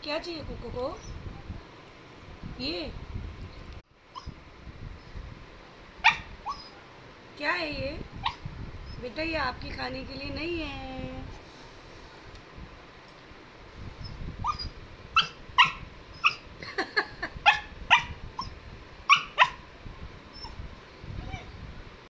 क्या चाहिए कोको को? ये क्या है ये? बेटा ये आपके खाने के लिए नहीं है।